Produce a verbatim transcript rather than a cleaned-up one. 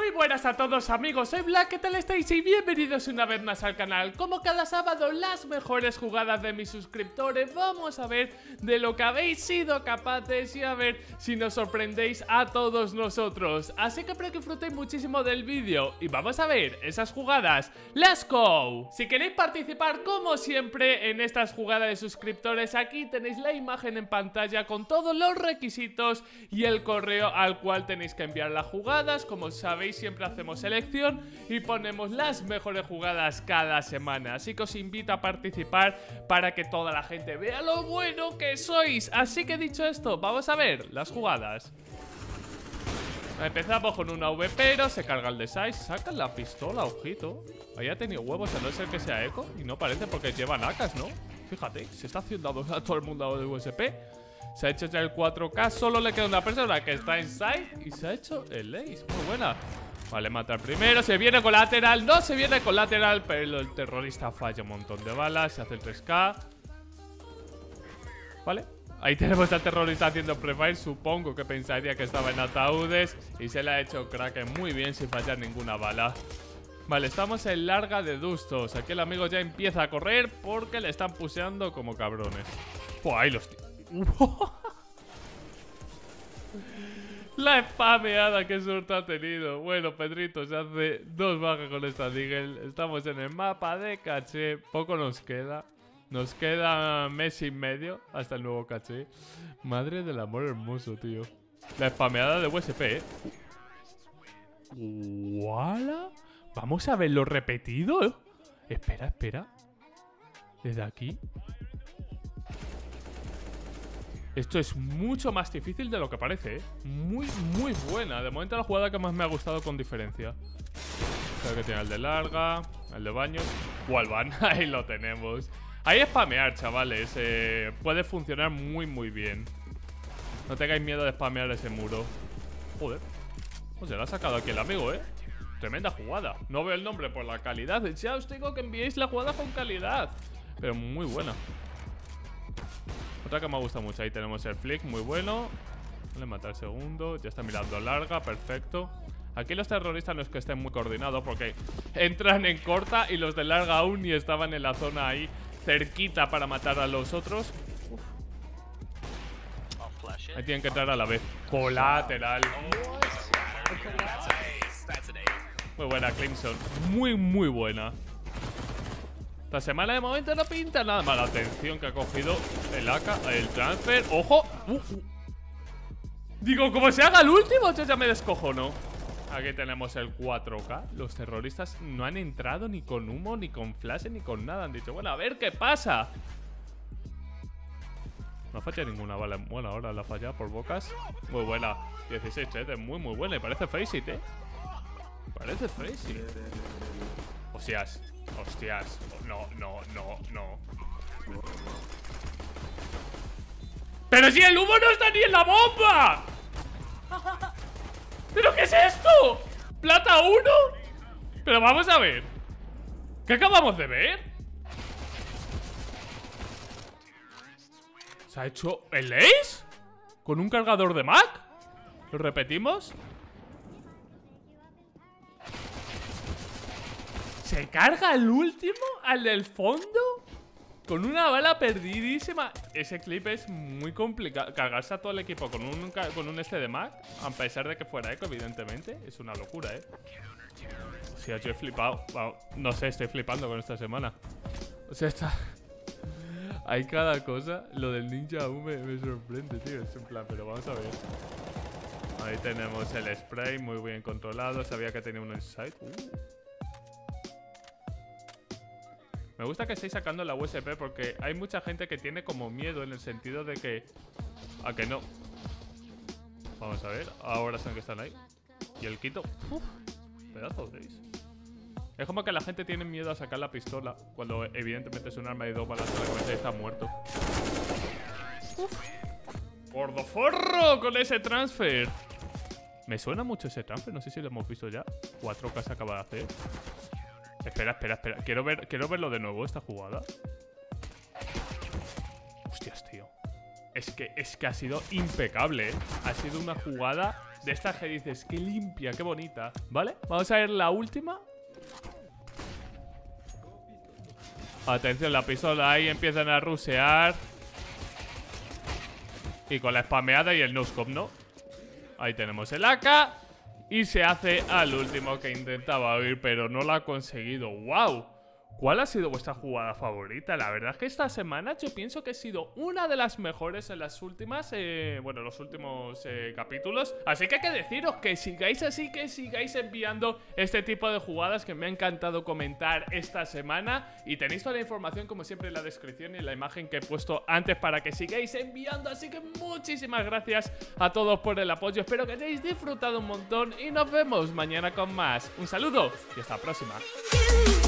Muy buenas a todos amigos, soy Black, ¿qué tal estáis? Y bienvenidos una vez más al canal. Como cada sábado, las mejores jugadas de mis suscriptores. Vamos a ver de lo que habéis sido capaces y a ver si nos sorprendéis a todos nosotros. Así que espero que disfrutéis muchísimo del vídeo y vamos a ver esas jugadas. ¡Let's go! Si queréis participar como siempre en estas jugadas de suscriptores, aquí tenéis la imagen en pantalla con todos los requisitos y el correo al cual tenéis que enviar las jugadas. Como sabéis, siempre hacemos selección y ponemos las mejores jugadas cada semana, así que os invito a participar para que toda la gente vea lo bueno que sois. Así que dicho esto, vamos a ver las jugadas. Empezamos con una V, pero se carga el de Size, sacan la pistola, ojito. Ahí ha tenido huevos, a no ser que sea eco, y no parece porque llevan A Ks, ¿no? Fíjate, se está haciendo a todo el mundo de U S P. Se ha hecho ya el cuatro K, solo le queda una persona que está en side y se ha hecho el ace, muy buena. Vale, mata al primero, se viene con lateral, no se viene con lateral, pero el terrorista falla un montón de balas, se hace el tres K. Vale, ahí tenemos al terrorista haciendo prefire, supongo que pensaría que estaba en ataúdes y se le ha hecho Kraken muy bien sin fallar ninguna bala. Vale, estamos en larga de Dustos, aquí el amigo ya empieza a correr porque le están puseando como cabrones. Pues ahí los tíos. La spameada, qué suerte ha tenido. Bueno, Pedrito se hace dos bajas con esta Deagle. Estamos en el mapa de caché. Poco nos queda. Nos queda mes y medio hasta el nuevo caché. Madre del amor hermoso, tío. La spameada de U S P, eh. ¿Wala? Vamos a verlo repetido, ¿eh? Espera, espera. Desde aquí. Esto es mucho más difícil de lo que parece, ¿eh? Muy, muy buena. De momento la jugada que más me ha gustado con diferencia. Creo que tiene el de larga, el de baños. Wallbang, ahí lo tenemos. Ahí es spamear, chavales. Eh, puede funcionar muy, muy bien. No tengáis miedo de spamear ese muro. Joder. Pues se lo ha sacado aquí el amigo, ¿eh? Tremenda jugada. No veo el nombre por la calidad. Ya os digo que enviéis la jugada con calidad. Pero muy buena. Otra que me gusta mucho, ahí tenemos el flick, muy bueno. Vale, mata el segundo, ya está mirando larga, perfecto. Aquí los terroristas no es que estén muy coordinados porque entran en corta y los de larga aún ni estaban en la zona ahí cerquita para matar a los otros. Uf. Ahí tienen que entrar a la vez. Colateral. Muy buena, Clemson. Muy, muy buena. Esta semana de momento no pinta nada mal. Atención que ha cogido el A K, el transfer. ¡Ojo! Uh, uh. Digo, como se haga el último, yo ya me descojono. Aquí tenemos el cuatro K. Los terroristas no han entrado ni con humo, ni con flash, ni con nada. Han dicho, bueno, a ver qué pasa. No falla ninguna bala. Bueno, ahora la falla por bocas. Muy buena. dieciséis, eh, muy, muy buena. Y parece Faceit, eh. Parece Faceit. Hostias. Hostias. No, no, no, no. ¡Pero si el humo no está ni en la bomba! ¿Pero qué es esto? ¿Plata uno? Pero vamos a ver. ¿Qué acabamos de ver? ¿Se ha hecho el ace? ¿Con un cargador de Mac? ¿Lo repetimos? ¿Se carga el último? ¿Al del fondo? Con una bala perdidísima. Ese clip es muy complicado. Cargarse a todo el equipo con un, con un este de Mac, a pesar de que fuera eco, evidentemente, es una locura, ¿eh? O sea, yo he flipado. Wow. No sé, estoy flipando con esta semana. O sea, está... Hay cada cosa. Lo del ninja aún me, me sorprende, tío. Es en plan, pero vamos a ver. Ahí tenemos el spray, muy bien controlado. Sabía que tenía un inside. Uh. Me gusta que estéis sacando la U S P porque hay mucha gente que tiene como miedo en el sentido de que... A que no. Vamos a ver. Ahora son que están ahí. Y el quito. Uf, pedazo de ace. Es como que la gente tiene miedo a sacar la pistola cuando evidentemente es un arma de dos balas a la cabeza y está muerto. ¡Gordoforro con ese transfer! Me suena mucho ese transfer. No sé si lo hemos visto ya. cuatro K se acaba de hacer. Espera, espera, espera. Quiero ver, quiero verlo de nuevo, esta jugada. Hostias, tío. Es que, es que ha sido impecable, ¿eh? Ha sido una jugada De estas que dices, qué limpia, qué bonita. ¿Vale? Vamos a ver la última. Atención, la pistola ahí empiezan a rusear. Y con la spameada y el no-scope, ¿no? Ahí tenemos el A K. Y se hace al último que intentaba huir, pero no lo ha conseguido. ¡Wow! ¿Cuál ha sido vuestra jugada favorita? La verdad es que esta semana yo pienso que ha sido una de las mejores en las últimas, eh, bueno, los últimos eh, capítulos. Así que hay que deciros que sigáis así, que sigáis enviando este tipo de jugadas que me ha encantado comentar esta semana. Y tenéis toda la información como siempre en la descripción y en la imagen que he puesto antes para que sigáis enviando. Así que muchísimas gracias a todos por el apoyo. Espero que hayáis disfrutado un montón y nos vemos mañana con más. Un saludo y hasta la próxima.